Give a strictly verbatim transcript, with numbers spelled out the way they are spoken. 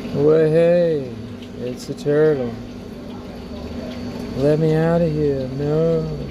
Well, hey, it's a turtle. Let me out of here. No.